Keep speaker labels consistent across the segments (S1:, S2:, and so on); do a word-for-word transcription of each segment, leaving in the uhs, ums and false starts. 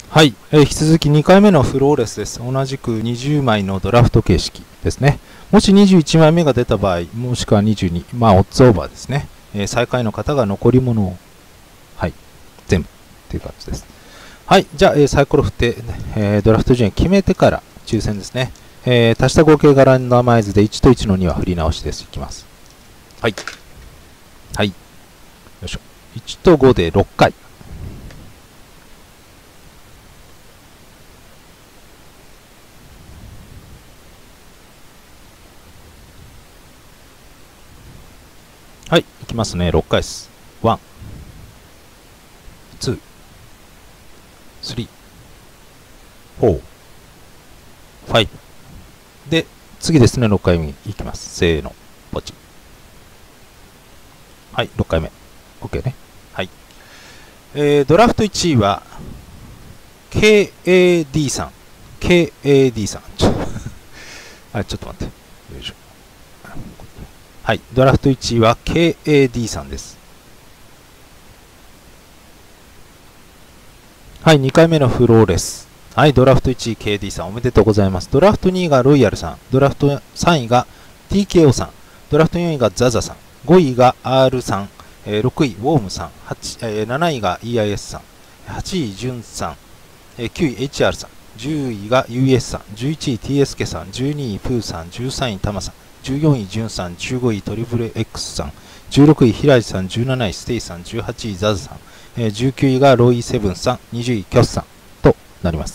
S1: はい、えー引き続きにかいめのフローレスです。同じくにじゅうまいのドラフト形式ですね。もしにじゅういちまいめが出た場合、もしくはにじゅうに、まあ、オッズオーバーですね。えー最下位の方が残り物を、はい、全部っていう感じです。はい、じゃあ、えーサイコロ振って、えードラフト順位決めてから抽選ですね。えー足した合計がランダマイズでいちといちのには振り直しです。いきます。はい。はい。よいしょ。いちとごでろっかい。はい、いきますね。ろっかいです。ワン、ツー、スリー、フォー、ファイブ。で、次ですね、ろっかいめいきます。せーの、ポチ。はい、ろっかいめ。OK ね。はい。えー、ドラフトいちいは、ケーエーディー さん。ケーエーディー さん。ちょあ、ちょっと待って。よいしょ。はい、ドラフトいちいは ケーエーディー さんです。はい、にかいめのフローレス。はい、ドラフトいちい ケーディー さんおめでとうございます。ドラフトにいがロイヤルさん、ドラフトさんいが ティーケーオー さん、ドラフトよんいがザザさん、ごいが アール さん、えーろくいウォームさん、はちえーなないが イーアイエス さん、はちいジュンさん、えーきゅうい エイチアール さん、じゅういが ユーエス さん、じゅういちい ティーエスケ さん、じゅうにいプーさん、じゅうさんいタマさん、じゅうよんいジュンさん、じゅうごいトリプル X さん、じゅうろくい平地さん、じゅうなないステイさん、じゅうはちいザズさん、えーじゅうきゅういがロイセブンさん、にじゅういキョスさんとなります。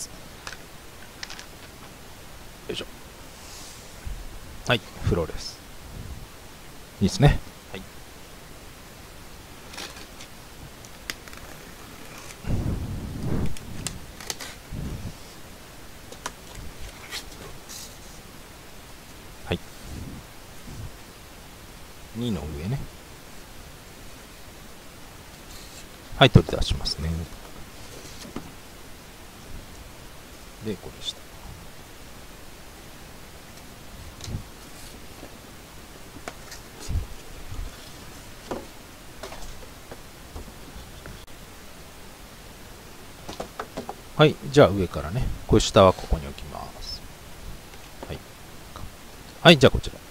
S1: よいしょ。はい、フローレス。いいですね。はい。はい。にの上ね。はい、取り出しますね。で、これした。はい、じゃあ上からね、これ下はここに置きます。はい。はい、じゃあこちら。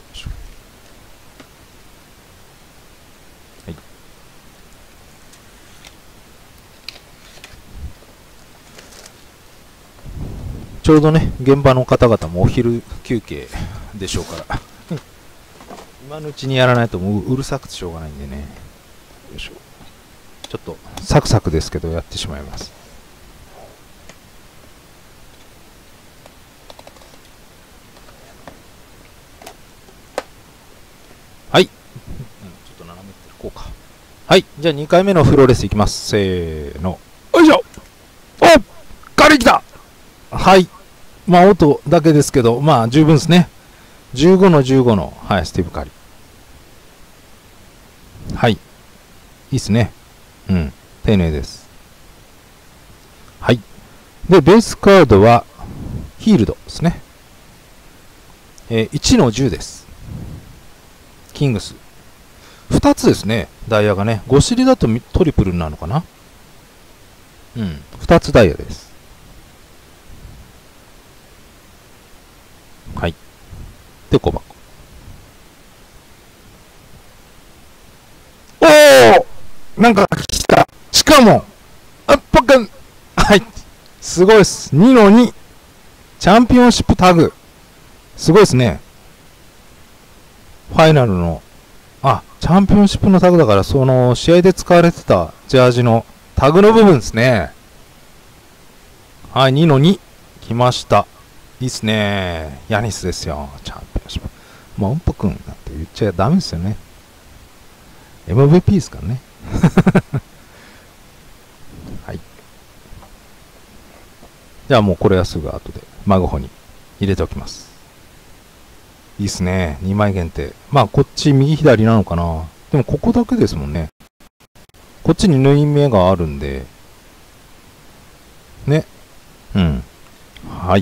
S1: はい。ちょうどね、現場の方々もお昼休憩でしょうから、今のうちにやらないともううるさくてしょうがないんでね。よいしょ。ちょっとサクサクですけどやってしまいます。はい。うん、ちょっと斜めってこうか。はい。じゃあにかいめのフローレスいきます。せーの。よいしょ。おっガリ来た。はい。まあ音だけですけど、まあ十分ですね。じゅうごのじゅうごの、はい、スティーブ・カリ。はい。いいっすね。うん。丁寧です。はい。で、ベースカードは、ヒールドですね。えー、いちのじゅうです。キングス。ふたつですね。ダイヤがね。ご尻だとトリプルになるのかな。うん。ふたつダイヤです。はい。で、小箱。おーなんか来た。しかも、あっぱくん。はい。すごいです。にのに。チャンピオンシップタグ。すごいですね。ファイナルの、あ、チャンピオンシップのタグだから、その、試合で使われてたジャージのタグの部分ですね。はい、にのに。来ました。いいっすね。ヤニスですよ。チャンピオンシップ。まあ、うんぽくんなんて言っちゃダメですよね。エムブイピー ですからね。はい。じゃあもうこれはすぐ後でマグホに入れておきます。いいっすね。にまい限定。まあこっち右左なのかな。でもここだけですもんね。こっちに縫い目があるんで。ね。うん。はい。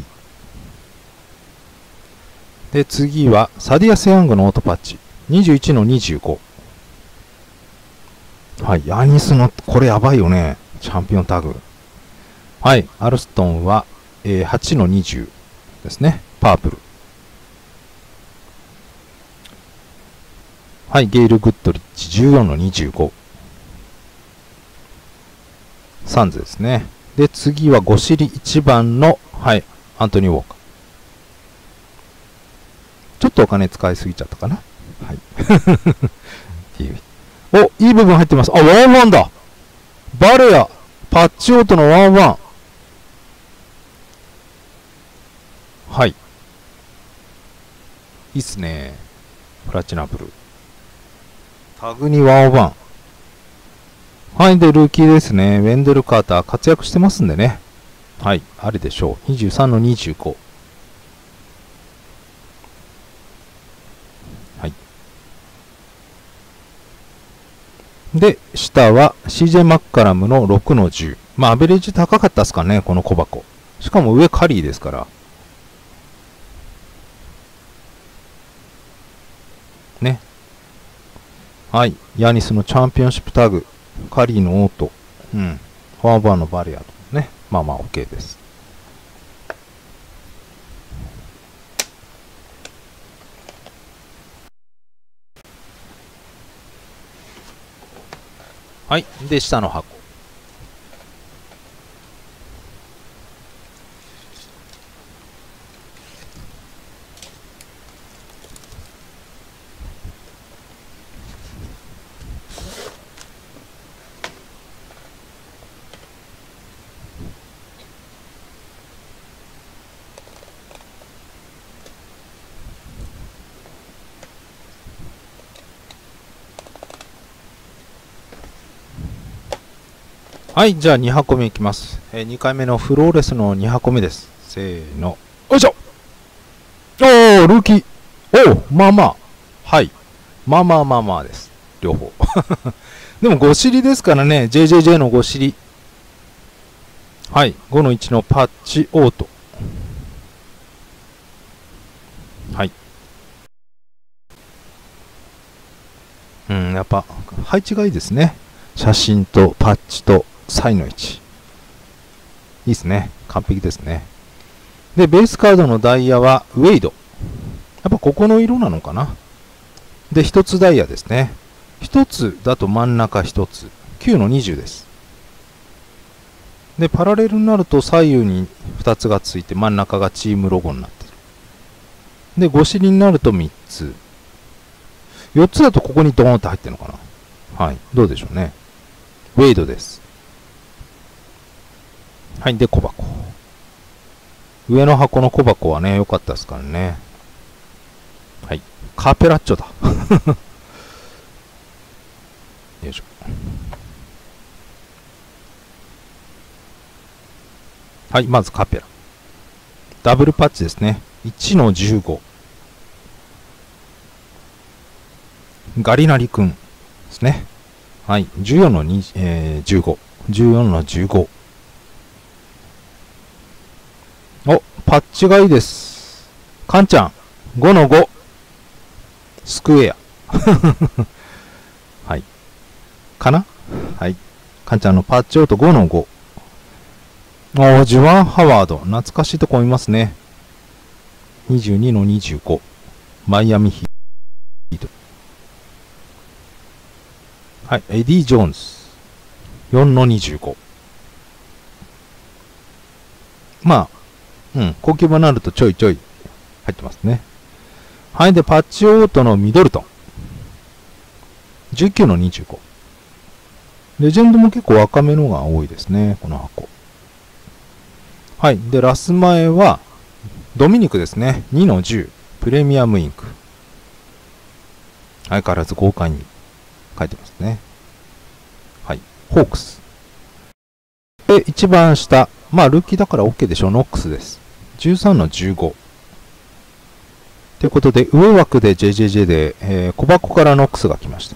S1: で、次はサディア・セヤングのオートパッチ。にじゅういちのにじゅうご。はい。ヤニスの、これやばいよね。チャンピオンタグ。 はい、アルストンは、えー、はちのにじゅうですね。パープル。はい、ゲイル・グッドリッチじゅうよんのにじゅうご。サンズですね。で、次はご尻いちばんの、はい、アントニー・ウォーカー。ちょっとお金使いすぎちゃったかな。はい。お、いい部分入ってます。あ、ワンワンだ。バレア、パッチオートのワンワン。はい。いいっすね。プラチナブルー。タグにワンワン。はい。で、ルーキーですね。ウェンデル・カーター活躍してますんでね。はい。あれでしょう。にじゅうさんのにじゅうご。はい。で、下は シージェー マッカラムのろくのじゅう。まあ、アベレージ高かったっすかね、この小箱。しかも上カリーですから。ね。はい。ヤニスのチャンピオンシップタグ。カリーのオート。うん。フォアバーのバリアとね。まあまあ OK です。はい。で、下の箱。はい、じゃあに箱目いきます。えー、にかいめのフローレスのに箱目です。せーの。よいしょ。おー、ルーキー。おー、まあまあ。はい。まあまあまあまあです。両方。でもご尻ですからね。ジェイジェイジェイ のご尻。はい。ごのいちのパッチオート。はい。うん、やっぱ、配置がいいですね。写真とパッチとサイの位置。いいですね。完璧ですね。で、ベースカードのダイヤはウェイド。やっぱここの色なのかな。で、一つダイヤですね。一つだと真ん中一つ。きゅうのにじゅうです。で、パラレルになると左右にふたつがついて真ん中がチームロゴになってる。で、ご尻になるとみっつ。よっつだとここにドーンと入ってるのかな。はい。どうでしょうね。ウェイドです。はい。で、小箱。上の箱の小箱はね、良かったですからね。はい。カーペラッチョだ。よいしょ。はい。まずカーペラ。ダブルパッチですね。いちのじゅうご。ガリナリ君ですね。はい。じゅうよんのに、えー、じゅうご。じゅうよんのじゅうご。お、パッチがいいです。カンちゃん。ごのご。スクエア。はい。かなはい。カンちゃんのパッチオートごのご。お、ジュワン・ハワード。懐かしいとこいますね。にじゅうにのにじゅうご。マイアミヒート。はい。エディ・ジョーンズ。よんのにじゅうご。まあ、うん。高級版になるとちょいちょい入ってますね。はい。で、パッチオートのミドルトン。じゅうきゅうのにじゅうご。レジェンドも結構若めのが多いですね。この箱。はい。で、ラス前は、ドミニクですね。にのじゅう。プレミアムインク。相変わらず豪快に書いてますね。はい。ホークス。で、一番下。まあ、ルーキーだから OK でしょう。ノックスです。じゅうさんのじゅうご。ということで、上枠で ジェイジェイジェイ で、えー、小箱からノックスが来ました。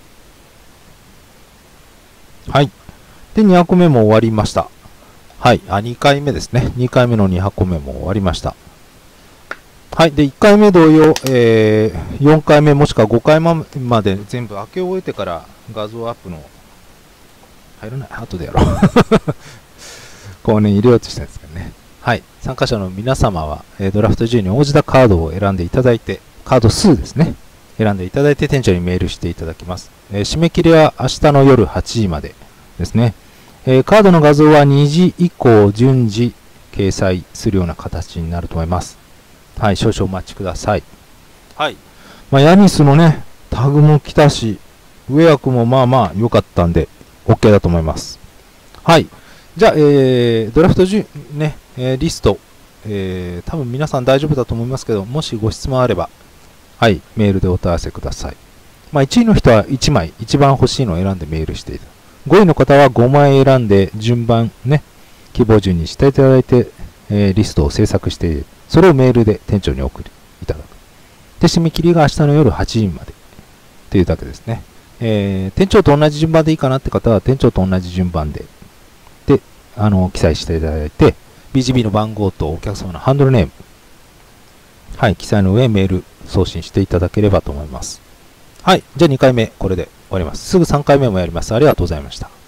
S1: はい。で、に箱目も終わりました。はい。あ、にかいめですね。にかいめのに箱目も終わりました。はい。で、いっかいめ同様、えー、よんかいめもしくはごかいめまで全部開け終えてから画像アップの、入らない。後でやろう。 こうね、入れようとしたんですけどね。はい。参加者の皆様は、えードラフトじゅうに応じたカードを選んでいただいて、カード数ですね。選んでいただいて店長にメールしていただきます。えー締め切りは明日の夜はちじまでですね。えーカードの画像はにじ以降順次掲載するような形になると思います。はい。少々お待ちください。はい。まあ、ヤニスのね、タグも来たし、ウェアクもまあまあ良かったんで、OK だと思います。はい。じゃあ、えー、ドラフトじゅうね、えー、リスト、えー、多分皆さん大丈夫だと思いますけど、もしご質問あれば、はい、メールでお問い合わせください。まあ、いちいの人はいちまい、一番欲しいのを選んでメールしていた。ごいの方はごまい選んで、順番ね、希望順にしていただいて、えー、リストを制作して、それをメールで店長に送りいただく。で、締め切りが明日の夜はちじまでというだけですね。えー、店長と同じ順番でいいかなって方は、店長と同じ順番で、で、あの、記載していただいて、ビージービー の番号とお客様のハンドルネーム、はい、記載の上メール送信していただければと思います。はい、じゃあにかいめ、これで終わります。すぐさんかいめもやります。ありがとうございました。